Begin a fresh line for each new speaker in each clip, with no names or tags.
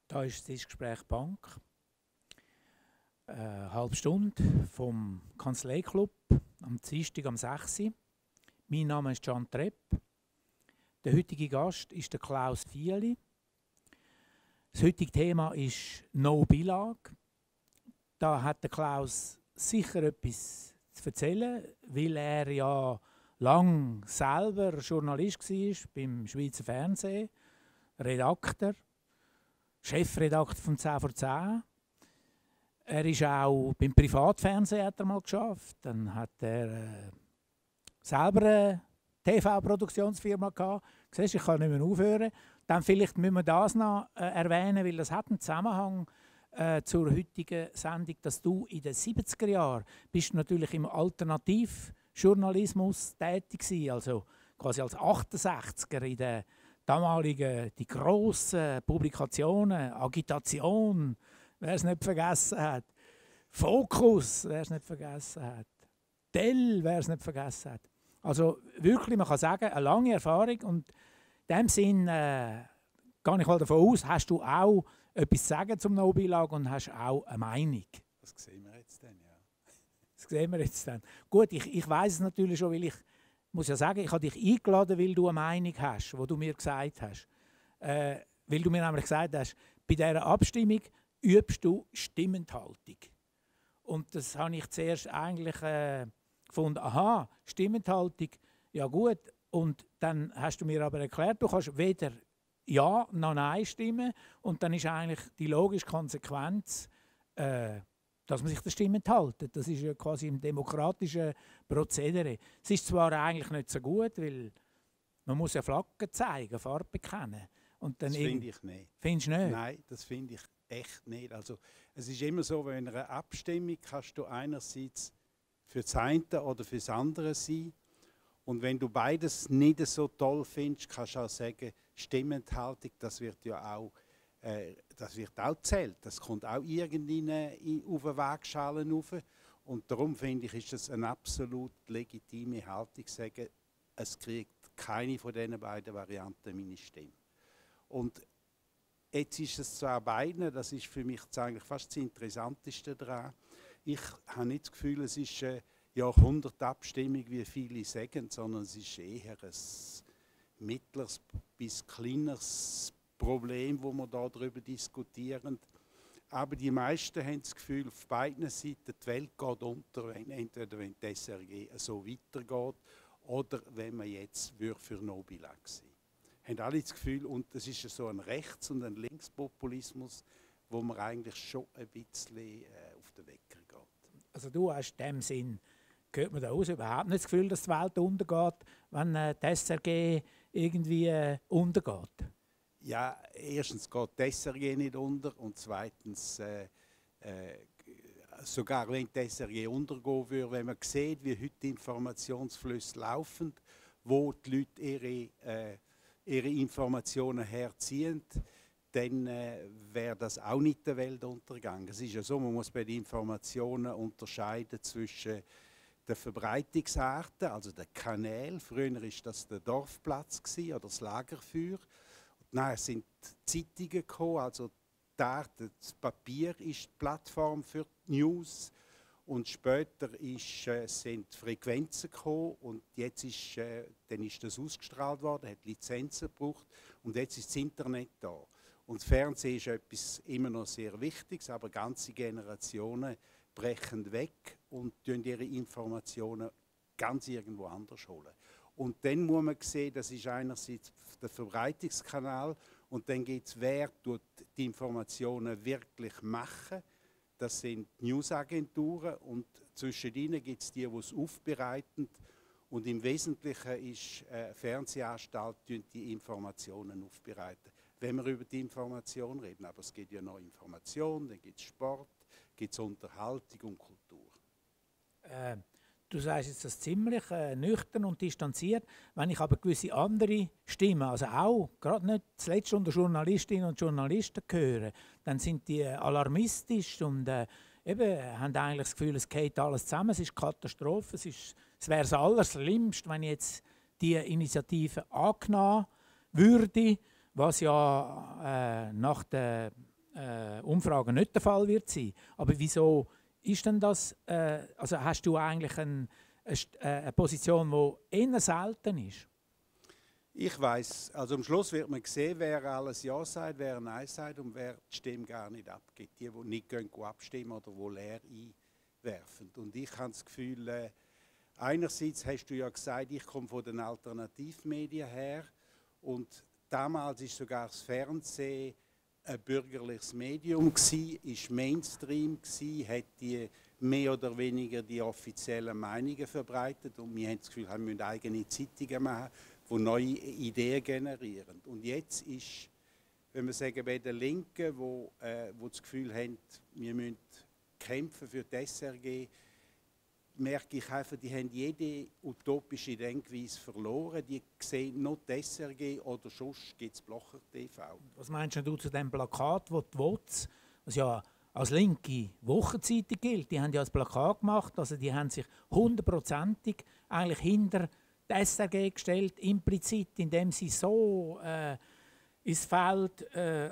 Da ist das Gespräch Bank. Eine halbe Stunde vom Kanzleiklub am Dienstag am 6. Uhr. Mein Name ist Can Trepp. Der heutige Gast ist der Klaus Fieli. Das heutige Thema ist No Billag. Da hat der Klaus sicher etwas zu erzählen, weil er ja lang selber Journalist war beim Schweizer Fernsehen, Redakteur, Chefredakteur von 10 vor 10. Er ist auch beim Privatfernsehen hat er mal geschafft. Dann hat er selber eine TV-Produktionsfirma gehabt. Siehst, ich kann nicht mehr aufhören. Dann vielleicht müssen wir das noch erwähnen, weil das hat einen Zusammenhang zur heutigen Sendung, dass du in den 70er Jahren bist natürlich im Alternativjournalismus tätig gewesen, also quasi als 68er in den damaligen, die grossen Publikationen, Agitation, wer es nicht vergessen hat, Fokus, wer es nicht vergessen hat, Tell, wer es nicht vergessen hat. Also wirklich, man kann sagen, eine lange Erfahrung und in dem Sinn gehe ich mal davon aus, hast du auch etwas zu sagen zum No Billag und hast auch eine Meinung.
Das sehen wir jetzt dann, ja.
Das sehen wir jetzt dann. Gut, ich weiss es natürlich schon, weil ich muss ja sagen, ich habe dich eingeladen, weil du eine Meinung hast, die du mir gesagt hast. Weil du mir nämlich gesagt hast, bei dieser Abstimmung übst du Stimmenthaltung. Und das habe ich zuerst eigentlich gefunden, aha, Stimmenthaltung, ja gut. Und dann hast du mir aber erklärt, du kannst weder Ja noch Nein stimmen. Und dann ist eigentlich die logische Konsequenz, dass man sich der Stimme enthalten. Das ist ja quasi im demokratischen Prozedere. Es ist zwar eigentlich nicht so gut, weil man muss ja Flaggen zeigen, Farbe bekennen. Und dann
das finde ich nicht.
Findest du nicht?
Nein, das finde ich echt nicht. Also, es ist immer so, bei einer Abstimmung kannst du einerseits für das eine oder für das andere sein. Und wenn du beides nicht so toll findest, kannst du auch sagen, Stimmenthaltung, das wird ja auch zählt. Das kommt auch irgendwie auf den Waagschalen rauf. Und darum finde ich, ist es eine absolut legitime Haltung, zu sagen, es kriegt keine von diesen beiden Varianten meine Stimme. Und jetzt ist es zwar beiden, das ist für mich eigentlich fast das Interessanteste daran. Ich habe nicht das Gefühl, es ist eine Jahrhundertabstimmung, wie viele sagen, sondern es ist eher ein mittleres bis kleineres Problem, wo wir darüber diskutieren. Aber die meisten haben das Gefühl, auf beiden Seiten, die Welt geht unter, entweder wenn die SRG so weitergeht oder wenn man jetzt für No Billag sein. Haben alle das Gefühl, und das ist so ein Rechts- und ein Linkspopulismus, wo man eigentlich schon ein bisschen auf den Wecker geht.
Also du hast in dem Sinn, gehört man da aus, überhaupt nicht das Gefühl, dass die Welt untergeht, wenn die SRG irgendwie untergeht?
Ja, erstens geht die SRG nicht unter und zweitens, sogar wenn die SRG untergehen würde, wenn man sieht, wie heute die Informationsflüsse laufen, wo die Leute ihre Informationen herziehen, dann wäre das auch nicht der Weltuntergang. Es ist ja so, man muss bei den Informationen unterscheiden zwischen den Verbreitungsarten, also den Kanälen. Früher war das der Dorfplatz oder das Lagerfeuer. Nachher sind Zeitungen gekommen, also das Papier ist die Plattform für die News. Und später sind Frequenzen gekommen und jetzt dann ist das ausgestrahlt worden, hat Lizenzen gebraucht und jetzt ist das Internet da. Und das Fernsehen ist etwas immer noch sehr Wichtiges, aber ganze Generationen brechen weg und holen ihre Informationen ganz irgendwo anders holen. Und dann muss man sehen, das ist einerseits der Verbreitungskanal und dann geht es, wer tut die Informationen wirklich machen. Das sind Newsagenturen und zwischen ihnen gibt es die es aufbereiten. Und im Wesentlichen ist Fernsehanstalt, die Informationen aufbereiten. Wenn wir über die Information reden, aber es geht ja noch Information, dann gibt es Sport, gibt es Unterhaltung und Kultur.
Du sagst jetzt das ziemlich nüchtern und distanziert. Wenn ich aber gewisse andere Stimmen, also auch gerade nicht zuletzt unter Journalistinnen und Journalisten höre, dann sind die alarmistisch und haben eigentlich das Gefühl, es geht alles zusammen, es ist Katastrophe, es wäre das Allerschlimmste, wenn jetzt die Initiative angenommen würde, was ja nach der Umfragen nicht der Fall wird sein. Aber wieso ist denn das? Also hast du eigentlich eine Position, die eher selten ist?
Ich weiss, also am Schluss wird man sehen, wer alles Ja sagt, wer Nein sagt und wer die Stimme gar nicht abgibt. Die nicht gehen abstimmen oder die leer einwerfen. Und ich habe das Gefühl, einerseits hast du ja gesagt, ich komme von den Alternativmedien her und damals ist sogar das Fernsehen ein bürgerliches Medium gsi, ist Mainstream gsi, hat die mehr oder weniger die offiziellen Meinungen verbreitet und wir haben das Gefühl, wir müssen eigene Zeitungen machen, die neue Ideen generieren. Und jetzt ist, wenn wir sagen, bei den Linken, wo das Gefühl haben, wir müssen kämpfen für die SRG, merke ich einfach, die haben jede utopische Denkweise verloren. Die sehen nur die SRG oder sonst gibt es Blocher TV.
Was meinst du zu dem Plakat, das die WOTS, das ja als linke Wochenzeitung gilt, die haben ja ein Plakat gemacht, also die haben sich 100%ig eigentlich hinter die SRG gestellt, implizit, indem sie so ins Feld,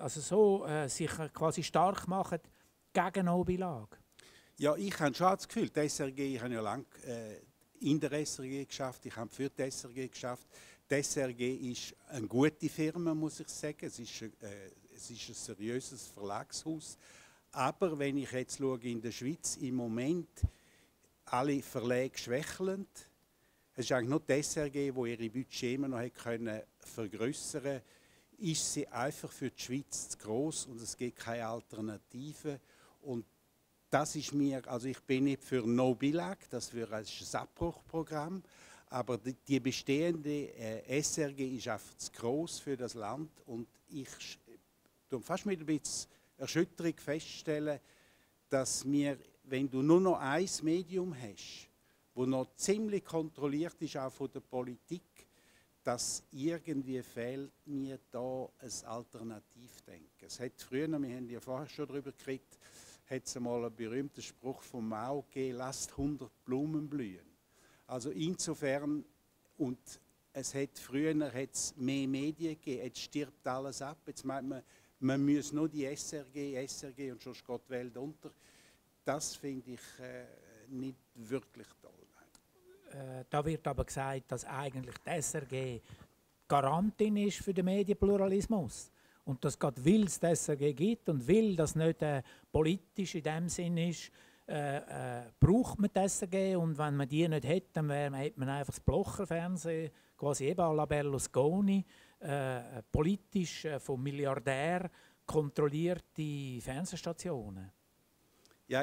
sich quasi stark machen gegen Nobilage.
Ja, ich habe schon das Gefühl, die SRG, ich habe ja lange in der SRG geschafft, ich habe für die SRG geschafft. Die SRG ist eine gute Firma, muss ich sagen. Es ist ein seriöses Verlagshaus. Aber wenn ich jetzt schaue, in der Schweiz im Moment alle Verlage schwächeln. Es ist eigentlich nur die SRG, die ihre Budget immer noch vergrößern konnte. Ist sie einfach für die Schweiz zu gross und es gibt keine Alternative. Und das ist mir, also ich bin nicht für No Billag, das ist ein Abbruchprogramm, aber die bestehende SRG ist einfach zu gross für das Land und ich tue fast mit ein bisschen Erschütterung feststellen, dass wir, wenn du nur noch ein Medium hast, wo noch ziemlich kontrolliert ist, auch von der Politik, dass irgendwie fehlt mir da ein Alternativdenken. Es hat früher, wir haben ja vorher schon darüber geredet, hat es einmal einen berühmten Spruch von Mao gegeben, lasst 100 Blumen blühen. Also insofern, und es hat früher hat's mehr Medien gegeben, jetzt stirbt alles ab, jetzt meint man muss nur die SRG und schon geht die Welt unter. Das finde ich nicht wirklich toll.
Da wird aber gesagt, dass eigentlich die SRG Garantin ist für den Medienpluralismus. Und dass gerade weil es die SRG gibt und weil das nicht politisch in dem Sinn ist, braucht man die SRG. Und wenn man die nicht hätte, dann hätte man einfach das Blocher-Fernsehen, quasi eben à la Berlusconi, politisch vom Milliardär kontrollierte Fernsehstationen.
Ja,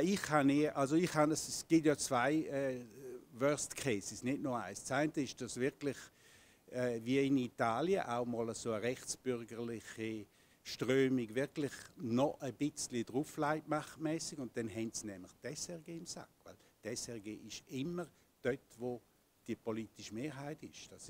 es gibt ja zwei Worst Cases, nicht nur eins. Das eine ist, dass wirklich wie in Italien auch mal so eine rechtsbürgerliche Strömung wirklich noch ein bisschen drauflegt, machtmäßig, und dann haben sie nämlich die SRG im Sack. Weil die SRG ist immer dort, wo die politische Mehrheit ist. Das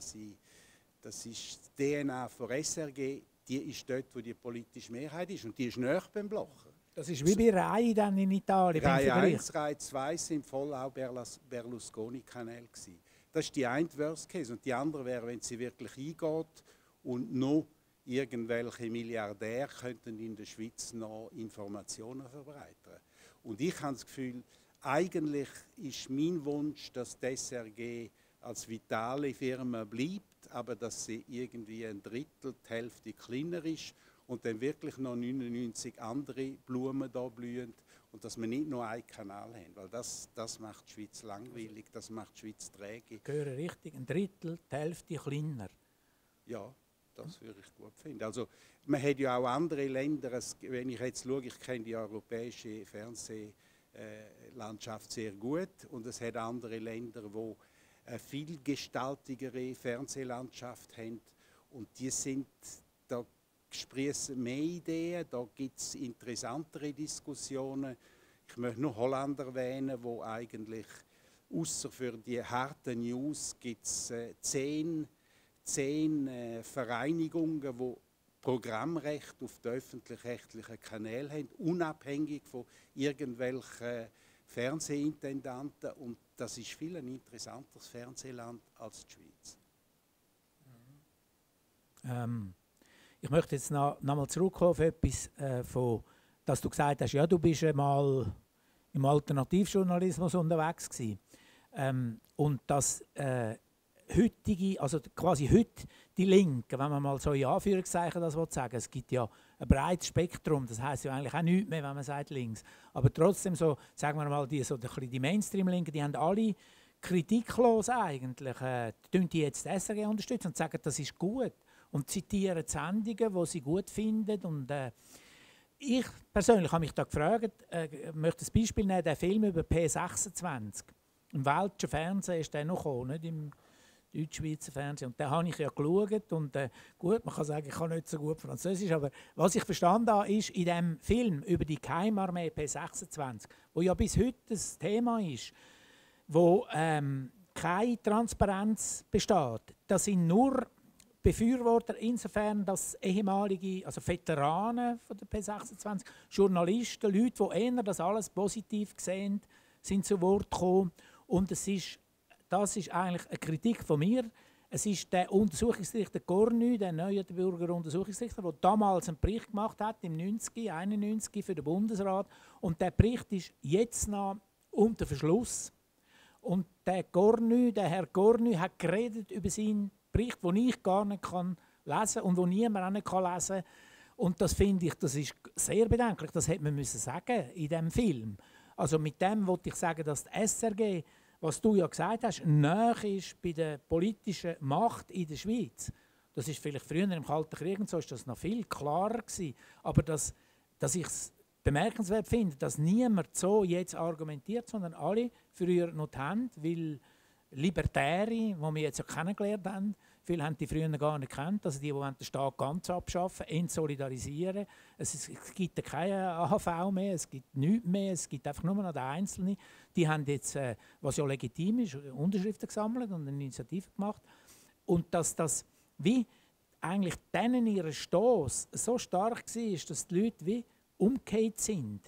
ist die DNA von SRG, die ist dort, wo die politische Mehrheit ist, und die ist näher beim Blocher.
Das ist wie bei Rai dann in Italien.
Reihe 1, Reihe 2 sind voll auch Berlusconi-Kanäle gewesen. Das ist die eine Worst Case. Und die andere wäre, wenn sie wirklich eingeht und noch irgendwelche Milliardäre könnten in der Schweiz noch Informationen verbreiten. Und ich habe das Gefühl, eigentlich ist mein Wunsch, dass die SRG als vitale Firma bleibt, aber dass sie irgendwie ein Drittel, die Hälfte kleiner ist und dann wirklich noch 99 andere Blumen da blühen und dass wir nicht nur einen Kanal haben, weil das macht die Schweiz langweilig, das macht die Schweiz träge.
Ich höre richtig, ein Drittel, die Hälfte kleiner.
Ja, das würde ich gut finden. Also man hat ja auch andere Länder, wenn ich jetzt schaue, ich kenne die europäische Fernsehlandschaft sehr gut und es hat andere Länder, die eine vielgestaltigere Fernsehlandschaft haben und die sind, da sprießen mehr Ideen, da gibt es interessantere Diskussionen. Ich möchte nur Holland erwähnen, wo eigentlich außer für die harten News gibt es 10 Vereinigungen, die Programmrecht auf die öffentlich-rechtlichen Kanäle haben, unabhängig von irgendwelchen Fernsehintendanten. Und das ist viel ein interessanteres Fernsehland als die Schweiz.
Ich möchte jetzt noch mal zurückkommen auf etwas, dass du gesagt hast, ja, du bist einmal im Alternativjournalismus unterwegs gewesen. Und dass heutige, also quasi heute die Linken, wenn man mal so in Anführungszeichen das sagen will, es gibt ja ein breites Spektrum, das heisst ja eigentlich auch nichts mehr, wenn man sagt links. Aber trotzdem so, sagen wir mal, die Mainstream-Linken, die haben alle kritiklos eigentlich, die jetzt die SRG unterstützen und sagen, das ist gut. Und zitieren die Sendungen, die sie gut finden. Und, ich persönlich habe mich da gefragt, möchte ein Beispiel nehmen, der Film über P26. Im welschen Fernsehen ist der noch gekommen, nicht im Deutsch-Schweizer Fernsehen. Und den habe ich ja geschaut. Und gut, man kann sagen, ich kann nicht so gut Französisch, aber was ich verstanden habe, ist, in diesem Film über die Geheimarmee P26, wo ja bis heute das Thema ist, wo keine Transparenz besteht, das sind nur Befürworter, insofern, dass ehemalige, also Veteranen von der P26, Journalisten, Leute, die eher das alles positiv sehen, sind zu Wort gekommen. Und das ist eigentlich eine Kritik von mir. Es ist der Untersuchungsrichter Cornu, der Neuenburger Untersuchungsrichter, der damals einen Bericht gemacht hat, im 91 für den Bundesrat. Und der Bericht ist jetzt noch unter Verschluss. Und der Herr Cornu hat geredet über seinen Bericht, den ich gar nicht lesen kann und den niemand auch nicht lesen kann. Und das finde ich, das ist sehr bedenklich. Das hätte man müssen sagen in diesem Film. Also mit dem wollte ich sagen, dass die SRG, was du ja gesagt hast, nahe ist bei der politischen Macht in der Schweiz. Das ist vielleicht früher im Kalten Krieg und so ist das noch viel klarer gewesen. Aber dass ich es bemerkenswert finde, dass niemand so jetzt argumentiert, sondern alle früher noch die Hände, weil Libertäre, die wir jetzt ja kennengelernt haben, viele haben die früher gar nicht gekannt, also die den Staat ganz abschaffen, entsolidarisieren. Es gibt keine AHV mehr, es gibt nichts mehr, es gibt einfach nur noch den Einzelnen. Die haben jetzt, was ja legitim ist, Unterschriften gesammelt und eine Initiative gemacht. Und dass das wie eigentlich denen ihre Stoss so stark war, dass die Leute wie umgekehrt sind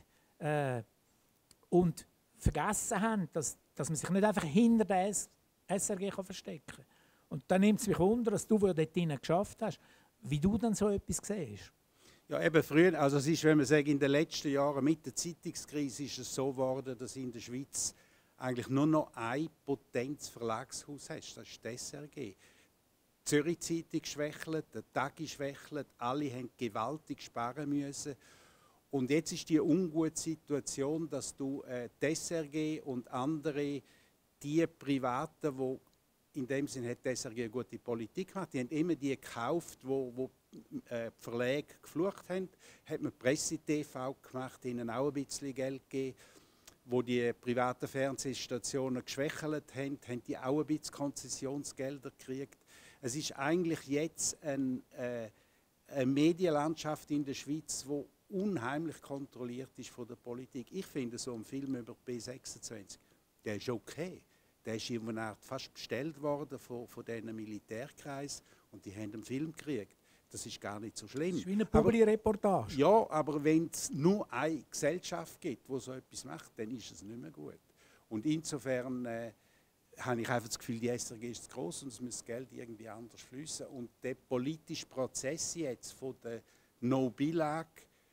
und vergessen haben, dass man sich nicht einfach hinter der SRG verstecken kann. Und dann nimmt es mich wunder, dass du, der dort drinnen geschafft hast, wie du dann so etwas siehst.
Ja, eben früher, also es ist, wenn man sagt, in den letzten Jahren mit der Zeitungskrise ist es so geworden, dass in der Schweiz eigentlich nur noch ein Potenzverlagshaus hast, das ist die SRG. Die Zürich Zeitung schwächelt, der Tagi schwächelt, alle haben gewaltig sparen müssen. Und jetzt ist die ungute Situation, dass du die SRG und andere, die Privaten, die in dem Sinne hat die SRG eine gute Politik gemacht, die haben immer die gekauft, wo die Verlage geflucht haben, hat man Presse-TV gemacht, ihnen auch ein bisschen Geld gegeben. Wo die privaten Fernsehstationen geschwächelt haben, haben die auch ein bisschen Konzessionsgelder gekriegt. Es ist eigentlich jetzt eine Medienlandschaft in der Schweiz, die unheimlich kontrolliert ist von der Politik. Ich finde, so ein Film über B26, der ist okay. Der ist irgendwann fast bestellt worden von diesen Militärkreisen und die haben einen Film gekriegt. Das ist gar nicht so schlimm. Das
ist wie eine Publi-Reportage.
Ja, aber wenn es nur eine Gesellschaft gibt, die so etwas macht, dann ist es nicht mehr gut. Und insofern habe ich einfach das Gefühl, die SRG ist zu gross und es muss das Geld irgendwie anders fließen. Und der politische Prozess jetzt von der No-Billag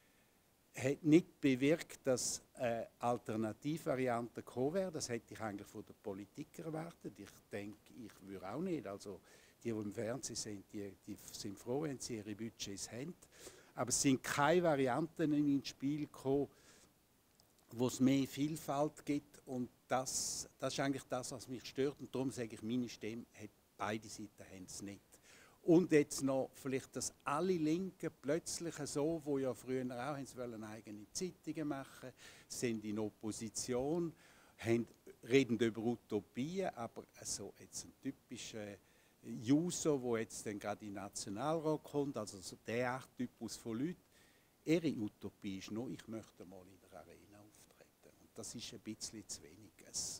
hat nicht bewirkt, dass Alternativvarianten gekommen wären. Das hätte ich eigentlich von der Politik erwartet. Ich denke, ich würde auch nicht. Also die im Fernsehen sind, die sind froh, wenn sie ihre Budgets haben. Aber es sind keine Varianten ins Spiel gekommen, wo es mehr Vielfalt gibt. Und das ist eigentlich das, was mich stört. Und darum sage ich, meine Stimme hat beide Seiten haben es nicht. Und jetzt noch vielleicht, dass alle Linken plötzlich so, wo ja früher auch haben, wollen eigene Zeitungen machen, sind in Opposition, reden über Utopien, aber so jetzt ein typischer Juso, der jetzt dann gerade in den Nationalrat kommt, also so der Typus von Leuten, ihre Utopie ist nur, ich möchte mal in der Arena auftreten. Und das ist ein bisschen zu wenig. Es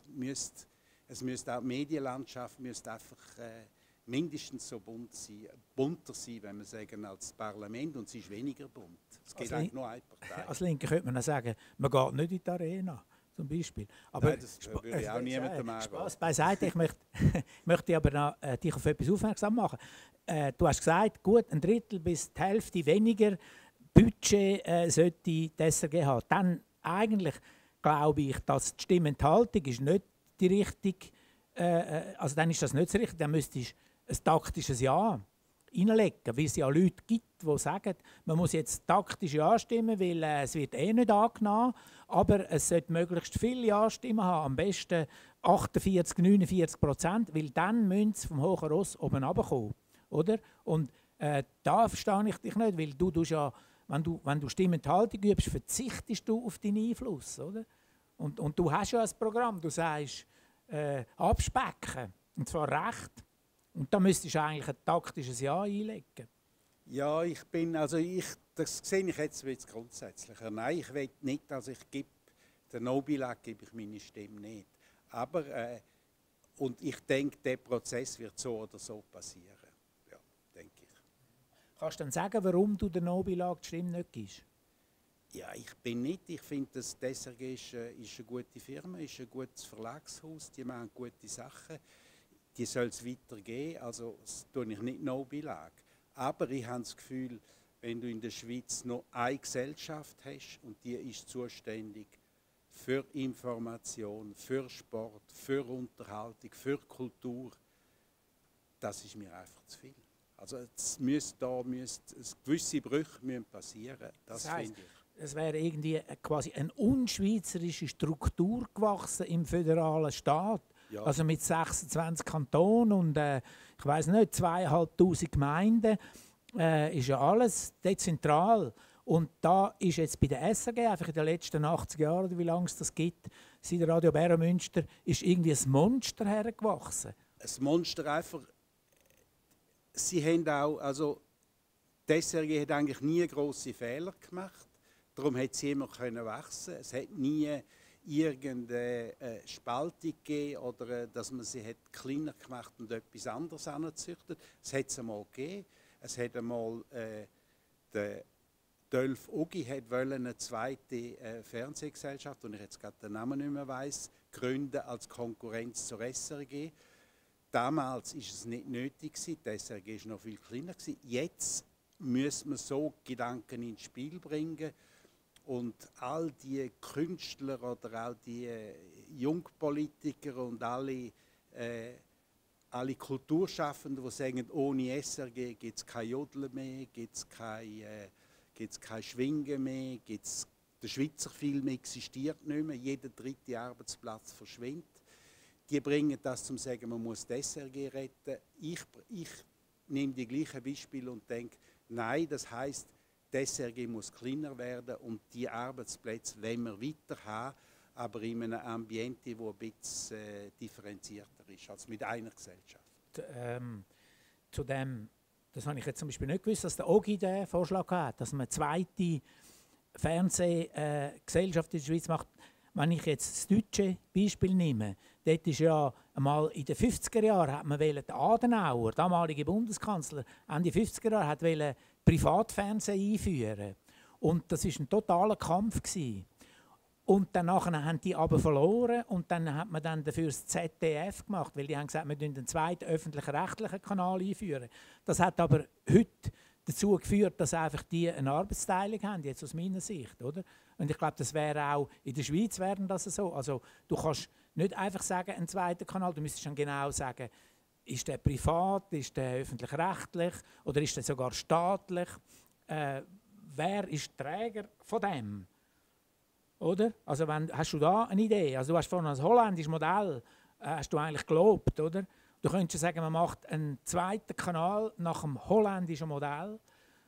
müsste auch die Medienlandschaft müsste einfach mindestens so bunter sein, wenn wir sagen, als Parlament, und sie ist weniger bunt. Es geht eigentlich nur eine Partei.
Als Linke könnte man sagen, man geht nicht in die Arena. zum Beispiel. Aber
nein, das würde ich auch niemandem angehen.
Spaß beiseite, ich möchte aber noch, dich auf etwas aufmerksam machen. Du hast gesagt, gut, ein Drittel bis die Hälfte weniger Budget sollte die SRG haben. Dann eigentlich glaube ich, dass die Stimmenthaltung ist nicht die richtige, also dann ist das nicht so richtig, dann müsstest du ein taktisches Ja reinlegen, weil es ja Leute gibt, die sagen, man muss jetzt taktisch Ja stimmen, weil es wird eh nicht angenommen, aber es sollte möglichst viele Ja-Stimmen haben, am besten 48, 49%, weil dann müssen sie vom hohen Ross oben runterkommen, oder? Und da verstehe ich dich nicht, weil du ja, wenn du Stimmenthaltung übst, verzichtest du auf deinen Einfluss, oder? Und du hast ja ein Programm, du sagst, abspecken, und zwar recht. Und da müsstest du eigentlich ein taktisches Ja einlegen.
Ja, das sehe ich jetzt etwas grundsätzlicher. Nein, ich will nicht, also ich gebe, der No-Bilag gebe ich meine Stimme nicht. Aber, und ich denke, der Prozess wird so oder so passieren. Ja, denke ich.
Kannst du dann sagen, warum du den No-Bilag die Stimme nicht gibst?
Ja, ich finde, das SRG ist eine gute Firma, ist ein gutes Verlagshaus, die machen gute Sachen. Die soll es weitergeben, also das tue ich nicht No-Bilag. Aber ich habe das Gefühl, wenn du in der Schweiz noch eine Gesellschaft hast und die ist zuständig für Information, für Sport, für Unterhaltung, für Kultur, das ist mir einfach zu viel. Also gewisse Brüche müssen passieren, das finde ich.
Es wäre irgendwie quasi eine unschweizerische Struktur gewachsen im föderalen Staat. Ja. Also mit 26 Kantonen und ich weiß nicht, 2500 Gemeinden ist ja alles dezentral. Und da ist jetzt bei der SRG einfach in den letzten 80 Jahren, oder wie lange es das gibt, seit der Radio Bern Münster, ist irgendwie ein Monster hergewachsen.
Ein Monster einfach. Sie haben auch, also die SRG hat eigentlich nie grosse Fehler gemacht. Darum hat sie immer wachsen. Es hat nie irgendeine Spaltung gegeben oder dass man sie hat kleiner gemacht und etwas anderes angezüchtet. Es hat es einmal gegeben. Es hat einmal der Dolf Ogi wollte eine zweite Fernsehgesellschaft, und ich jetzt gerade den Namen nicht mehr weiss, gründen als Konkurrenz zur SRG. Damals war es nicht nötig, die SRG war noch viel kleiner. Jetzt müssen wir so Gedanken ins Spiel bringen. Und all die Künstler oder auch die Jungpolitiker und alle Kulturschaffenden, die sagen, ohne SRG gibt es kein Jodeln mehr, gibt es kein Schwingen mehr, der Schweizer Film existiert nicht mehr, jeder dritte Arbeitsplatz verschwindet. Die bringen das zum Sagen, man muss die SRG retten. Ich nehme die gleichen Beispiele und denke, nein, das heisst, die SRG muss kleiner werden und die Arbeitsplätze wollen wir weiter haben, aber in einem Ambiente, das ein bisschen differenzierter ist als mit einer Gesellschaft.
Zu dem, das habe ich jetzt zum Beispiel nicht gewusst, dass der OGI den Vorschlag hat, dass man eine zweite Fernsehgesellschaft in der Schweiz macht. Wenn ich jetzt das deutsche Beispiel nehme, dort ist ja einmal in den 50er Jahren hat man den Adenauer, damalige Bundeskanzler, Ende 50er Jahre hat Privatfernsehen einführen. Und das war ein totaler Kampf gewesen. Und dann haben die aber verloren und dann hat man dann dafür das ZDF gemacht, weil die haben gesagt, wir führen den zweiten öffentlich-rechtlichen Kanal einführen. Das hat aber heute dazu geführt, dass einfach die eine Arbeitsteilung haben, jetzt aus meiner Sicht, oder? Und ich glaube, das wäre auch in der Schweiz wären das so. Also du kannst nicht einfach sagen, ein zweiter Kanal, du müsstest dann genau sagen, ist der privat, ist der öffentlich-rechtlich oder ist der sogar staatlich? Wer ist Träger von dem? Oder? Also hast du da eine Idee? Also du hast vorhin ein holländisches Modell, hast du eigentlich gelobt, oder? Du könntest sagen, man macht einen zweiten Kanal nach dem holländischen Modell.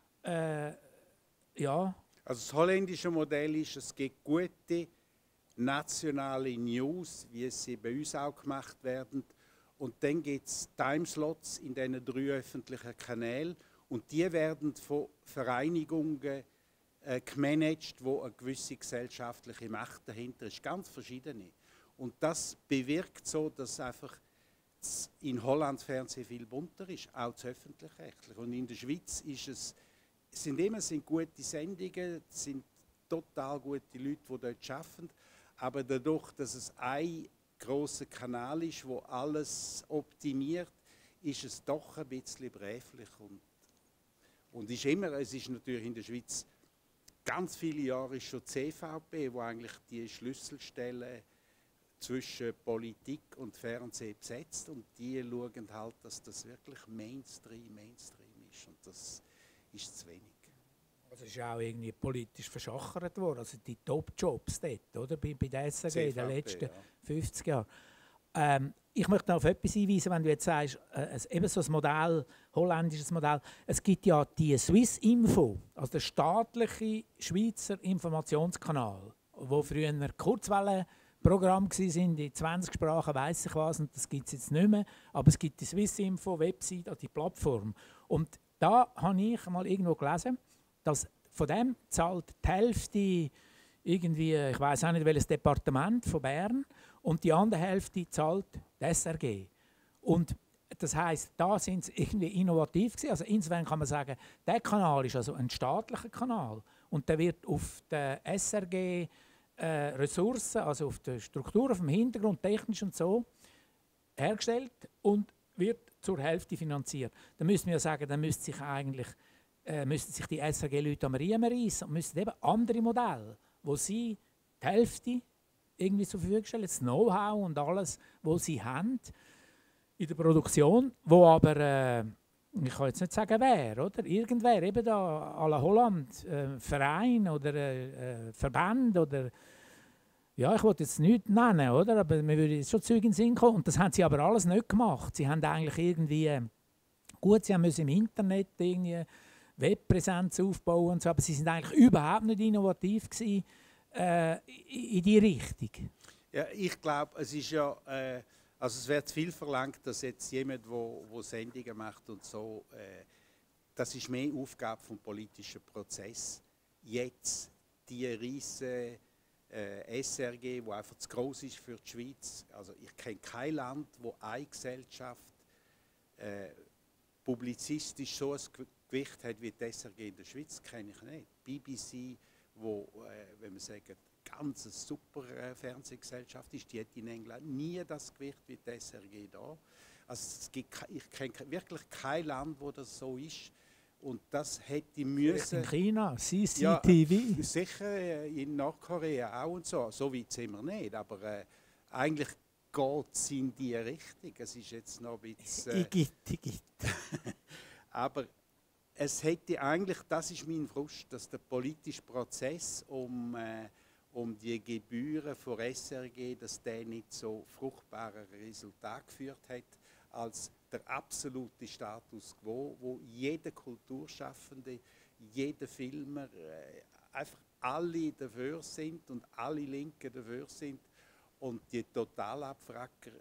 Ja.
Also das holländische Modell ist, es gibt gute nationale News, wie sie bei uns auch gemacht werden. Und dann gibt es Timeslots in diesen 3 öffentlichen Kanälen. Und die werden von Vereinigungen gemanagt, wo eine gewisse gesellschaftliche Macht dahinter ist. Ganz verschiedene. Und das bewirkt so, dass einfach in Holland das Fernsehen viel bunter ist, auch das öffentlich-rechtliche. Und in der Schweiz sind gute Sendungen, es sind total gute Leute, die dort arbeiten. Aber dadurch, dass es ein grosser Kanal ist, wo alles optimiert, ist es doch ein bisschen bräflich. Und es ist natürlich in der Schweiz ganz viele Jahre ist schon die CVP, wo eigentlich die Schlüsselstelle zwischen Politik und Fernsehen besetzt, und die schauen halt, dass das wirklich Mainstream ist, und das ist zu wenig.
Also es ist auch irgendwie politisch verschachert worden, also die Top-Jobs dort, oder? Bei der SRG in den letzten 50 Jahren. Ich möchte noch auf etwas hinweisen, wenn du jetzt sagst, eben so ein Modell, holländisches Modell. Es gibt ja die Swiss Info, also der staatliche Schweizer Informationskanal, wo früher Kurzwellenprogramme waren, in 20 Sprachen, weiss ich was, und das gibt es jetzt nicht mehr. Aber es gibt die Swiss Info Website, also die Plattform. Und da habe ich mal irgendwo gelesen, dass von dem zahlt die Hälfte irgendwie, ich weiß auch nicht welches Departement von Bern, und die andere Hälfte zahlt die SRG. Und das heisst, da sind sie irgendwie innovativ gewesen. Also insofern kann man sagen, der Kanal ist also ein staatlicher Kanal und der wird auf der SRG Ressourcen, also auf der Struktur, auf dem Hintergrund, technisch und so, hergestellt und wird zur Hälfte finanziert. Da müssen wir ja sagen, dann müsste sich die SRG-Leute am Riemen reissen und müssten eben andere Modelle, wo sie die Hälfte irgendwie zur Verfügung stellen, das Know-how und alles, was sie haben in der Produktion, wo aber, ich kann jetzt nicht sagen wer, oder? Irgendwer, eben da à la Holland, Verein oder Verband oder, ja, ich wollte jetzt nichts nennen, oder? Aber mir würde jetzt schon Zeug in den Sinn kommen. Und das haben sie aber alles nicht gemacht. Sie haben eigentlich irgendwie, gut, sie müssen im Internet irgendwie Webpräsenz aufbauen und so, aber sie sind eigentlich überhaupt nicht innovativ gewesen, in die Richtung.
Ja, ich glaube, es ist ja, also es wird zu viel verlangt, dass jetzt jemand, der Sendungen macht und so, das ist mehr Aufgabe vom politischen Prozess. Jetzt die riesen SRG, die einfach zu gross ist für die Schweiz. Also ich kenne kein Land, wo eine Gesellschaft publizistisch so ein Gewicht hat wie die SRG in der Schweiz, kenne ich nicht. BBC, wo, wenn wir sagen, ganz eine super Fernsehgesellschaft ist, die hat in England nie das Gewicht wie die SRG da. Also ich kenne wirklich kein Land, wo das so ist. Und das hätte müssen...
In China, CCTV.
Ja, sicher, in Nordkorea auch und so. So weit sind wir nicht, aber eigentlich geht es in die Richtung. Es ist jetzt noch ein bisschen...
Igitt.
Aber es hätte eigentlich, das ist mein Frust, dass der politische Prozess um die Gebühren von SRG, dass der nicht so fruchtbare Resultate geführt hat, als der absolute Status quo, wo jeder Kulturschaffende, jeder Filmer, einfach alle dafür sind und alle Linken dafür sind, und die Totalabfracker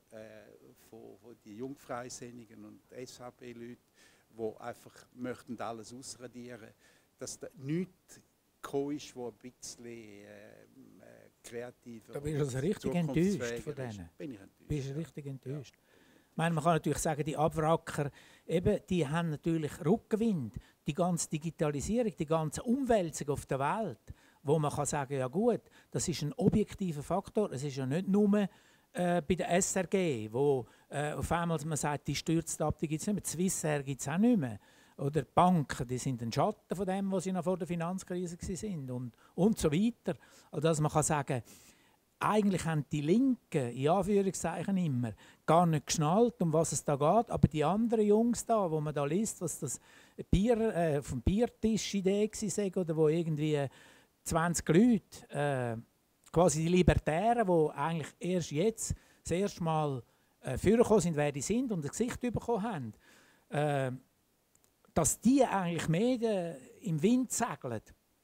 von den Jungfreisinnigen und SVP-Leuten, die einfach möchten alles ausradieren, dass da nichts gekommen ist, wo ein bisschen kreativer.
Da bist du also richtig enttäuscht von denen.
Bin ich enttäuscht.
Bist du richtig enttäuscht? Ja. Ich meine, man kann natürlich sagen, die Abwracker, eben, die haben natürlich Rückenwind. Die ganze Digitalisierung, die ganze Umwälzung auf der Welt, wo man kann sagen, ja gut, das ist ein objektiver Faktor. Es ist ja nicht nur bei der SRG, wo auf einmal man sagt, die stürzt ab, die gibt es nicht mehr. Die Swissair gibt es auch nicht mehr. Oder die Banken, die sind ein Schatten von dem, was sie noch vor der Finanzkrise waren und so weiter. Also man kann sagen, eigentlich haben die Linken, in Anführungszeichen immer, gar nicht geschnallt, um was es da geht. Aber die anderen Jungs da, wo man da liest, was das Bier, vom Biertisch-Idee war, oder wo irgendwie 20 Leute, quasi die Libertären, die eigentlich erst jetzt das erste Mal vorgekommen sind, wer die sind und ein Gesicht bekommen haben, dass die eigentlich mehr im Wind segeln.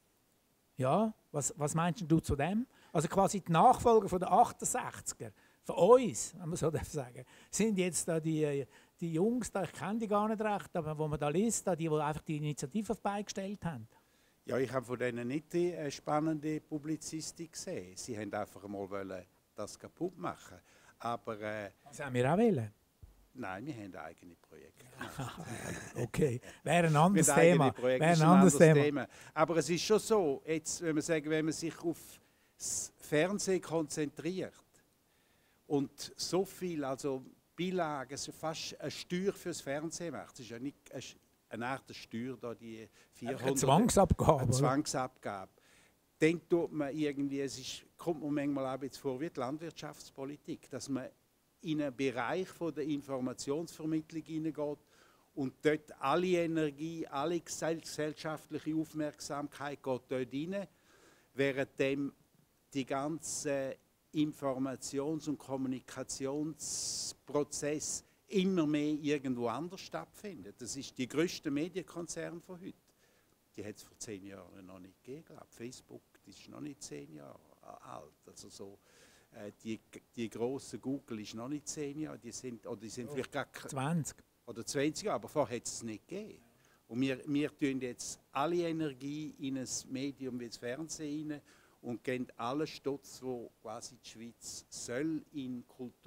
Ja, was meinst du zu dem? Also quasi die Nachfolger von den 68er, von uns, wenn man so sagen, sind jetzt da die Jungs, da, ich kenne die gar nicht recht, aber wo man da liest, da die einfach die Initiative auf die Beine gestellt haben.
Ja, ich habe von denen nicht die spannende Publizistik gesehen. Sie haben einfach mal das kaputt machen. Aber,
das haben wir auch wollen.
Nein, wir haben eigene Projekte gemacht.
Okay, wäre ein anderes Thema.
Thema. Aber es ist schon so, jetzt, wenn man sich auf das Fernsehen konzentriert und so viel, also Beilagen, es ist fast eine Steuer fürs Fernsehen macht. Es ist ja nicht eine Art Steuer, da die 400...
Eine Zwangsabgabe.
Eine Zwangsabgabe. Dann tut man irgendwie, kommt man manchmal auch jetzt vor wie die Landwirtschaftspolitik, dass man in einen Bereich von der Informationsvermittlung hineingeht und dort alle Energie, alle gesellschaftliche Aufmerksamkeit geht dort hinein, währenddem die ganze Informations- und Kommunikationsprozess immer mehr irgendwo anders stattfindet. Das ist die grösste Medienkonzern von heute. Die hat es vor 10 Jahren noch nicht gegeben. Facebook, die ist noch nicht 10 Jahre alt. Also so, die grosse Google ist noch nicht 10 Jahre. Die sind vielleicht gar
20.
Oder 20 Jahre, aber vorher hat es nicht gegeben. Und wir tun jetzt alle Energie in ein Medium wie das Fernsehen rein und geben alles Stutz, wo quasi die Schweiz soll in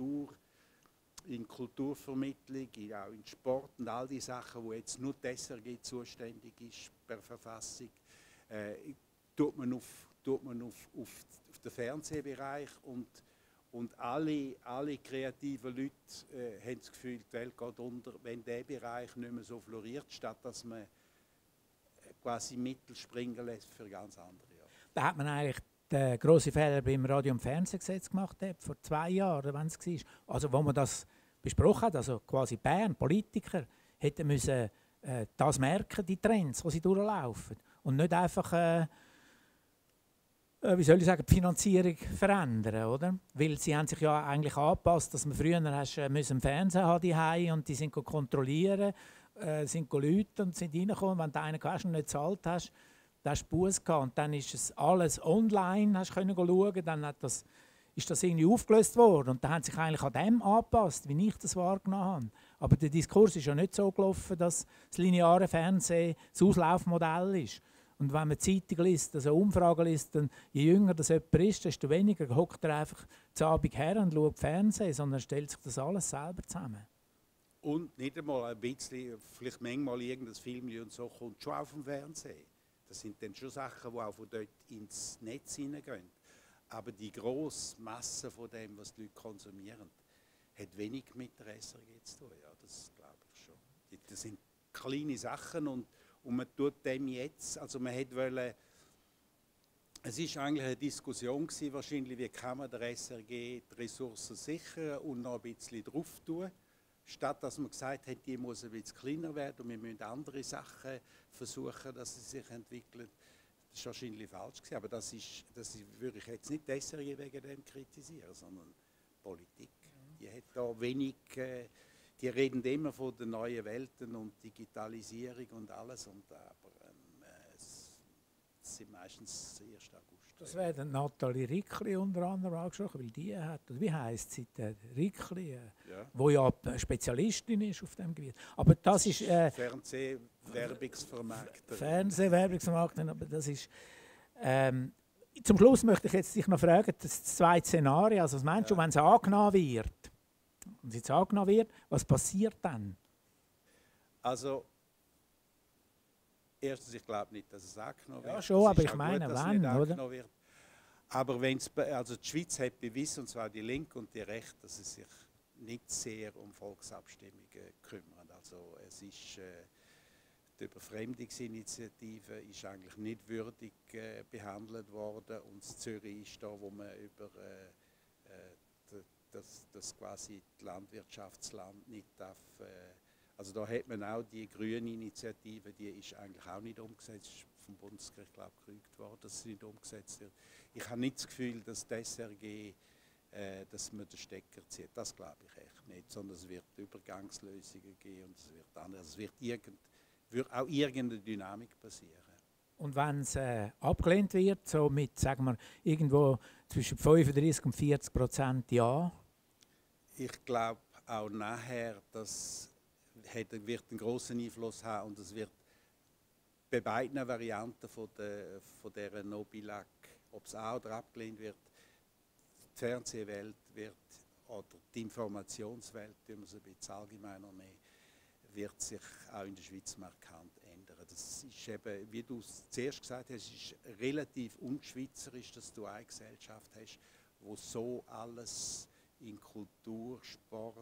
Kulturvermittlung, auch in Sport und all die Sachen, wo jetzt nur die SRG zuständig ist per Verfassung, tut man auf den Fernsehbereich und alle kreativen Leute haben das Gefühl, die Welt geht unter, wenn dieser Bereich nicht mehr so floriert, statt dass man quasi Mittel springen lässt für ganz andere.
Da hat man eigentlich den grossen Fehler beim Radio- und Fernsehgesetz gemacht, vor 2 Jahren, wenn es war. Also wo man das besprochen hat, also quasi Bern, Politiker, hätten müssen das merken, die Trends, die sie durchlaufen. Und nicht einfach, wie soll ich sagen, die Finanzierung verändern, oder? Weil sie haben sich ja eigentlich angepasst, dass man früher im Fernsehen haben die und die sind kontrollieren, sind Leute und sind reingekommen. Wenn du einen hast und nicht gezahlt hast, dann hast du Busse gehabt. Und dann ist es alles online, hast können schauen, dann ist das irgendwie aufgelöst worden. Und dann haben sich eigentlich an dem angepasst, wie ich das wahrgenommen habe. Aber der Diskurs ist ja nicht so gelaufen, dass das lineare Fernsehen das Auslaufmodell ist. Und wenn man Zeitung liest, also Umfragen liest, dann je jünger das jemand ist, desto weniger hockt er einfach zu Abend her und schaut Fernsehen, sondern stellt sich das alles selber zusammen.
Und nicht einmal ein bisschen, vielleicht manchmal irgendein Film und so, kommt schon auf dem Fernsehen. Das sind dann schon Sachen, die auch von dort ins Netz hineingehen. Aber die grosse Masse von dem, was die Leute konsumieren, hat wenig mit der SRG zu tun. Ja, das glaube ich schon. Das sind kleine Sachen und man tut dem jetzt, also man hätte wollen, es ist eigentlich eine Diskussion gewesen, wahrscheinlich, wie kann man der SRG die Ressourcen sichern und noch ein bisschen drauf tun, statt dass man gesagt hat, die muss ein bisschen kleiner werden und wir müssen andere Sachen versuchen, dass sie sich entwickeln. Das war wahrscheinlich falsch gewesen, aber das würde ich jetzt nicht die SRG wegen dem kritisieren, sondern die Politik. Die hat da wenig, die reden immer von den neuen Welten und Digitalisierung und alles, aber es sind meistens 1. August.
Das wäre Nathalie Rickli unter anderem angesprochen, weil die hat, wie heisst sie, Rickli, wo ja Spezialistin ist auf diesem Gebiet. Aber das ist...
Fernsehwerbungsvermarkter.
Fernsehwerbungsvermarkter, aber das ist... zum Schluss möchte ich jetzt dich noch fragen, das zweite Szenario, also was meinst du, wenn es angenommen wird? Und jetzt angenommen wird, was passiert dann?
Also, erstens, ich glaube nicht, dass es angenommen wird.
Ja, schon, aber ich meine, wann, oder?
Wird. Aber also die Schweiz hat bewiesen, und zwar die Linke und die Rechte, dass sie sich nicht sehr um Volksabstimmungen kümmern. Also es ist, die Überfremdungsinitiative ist eigentlich nicht würdig behandelt worden und in Zürich ist da, wo man über das quasi das Landwirtschaftsland nicht darf. Also da hat man auch die grüne Initiative, die ist eigentlich auch nicht umgesetzt, ist vom Bundesgericht glaube ich gerügt worden, dass sie nicht umgesetzt wird. Ich habe nicht das Gefühl, dass die SRG, dass man den Stecker zieht. Das glaube ich echt nicht, sondern es wird Übergangslösungen geben und es wird anders. Es wird auch irgendeine Dynamik passieren.
Und wenn es abgelehnt wird, so mit, sagen wir, irgendwo zwischen 35 und 40% Ja? Ich
glaube auch nachher, das wird einen grossen Einfluss haben und es wird bei beiden Varianten von dieser No-Billag, ob es auch oder abgelehnt wird, die Fernsehwelt wird oder die Informationswelt, die man so ein bisschen allgemeiner nehmen, wird sich auch in der Schweiz markant ändern. das ist eben, wie du es zuerst gesagt hast, es ist relativ unschweizerisch, dass du eine Gesellschaft hast, wo so alles in Kultur, Sport,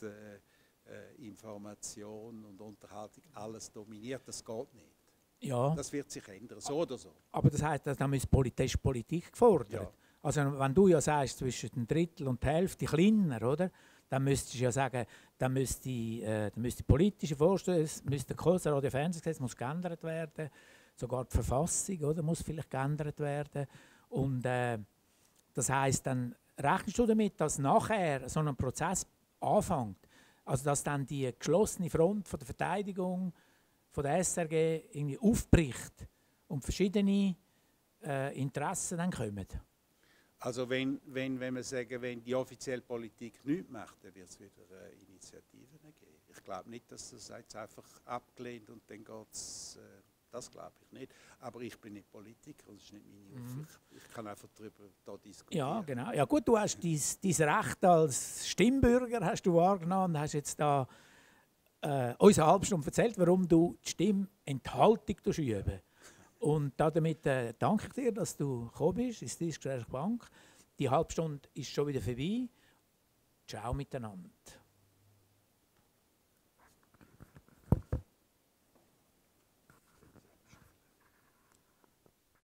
Information und Unterhaltung alles dominiert. Das geht nicht.
Ja.
Das wird sich ändern, so oder so.
Aber das heisst, da ist Politik gefordert.
Ja.
Also wenn du ja sagst, zwischen ein Drittel und der Hälfte kleiner, oder? Dann müsstest du ja sagen, dann müsste politische Vorstöße, müsste das Radio- und Fernsehgesetz muss geändert werden, sogar die Verfassung, oder, muss vielleicht geändert werden. Und das heisst, dann rechnest du damit, dass nachher so ein Prozess anfängt, also dass dann die geschlossene Front von der Verteidigung von der SRG irgendwie aufbricht und verschiedene Interessen dann kommen.
Also wenn wir sagen, wenn die offizielle Politik nichts macht, dann wird es wieder Initiativen geben. Ich glaube nicht, dass das jetzt einfach abgelehnt und dann geht es, das glaube ich nicht. Aber ich bin nicht Politiker und das ist nicht meine Aufgabe. Ich kann einfach darüber diskutieren.
Ja, genau. Ja gut, du hast dein Recht als Stimmbürger hast du wahrgenommen und hast jetzt da uns eine halbe Stunde erzählt, warum du die Stimmenthaltung üben. Und damit danke ich dir, dass du gekommen bist ins Tischgespräch Bank. Die halbe Stunde ist schon wieder vorbei. Ciao miteinander.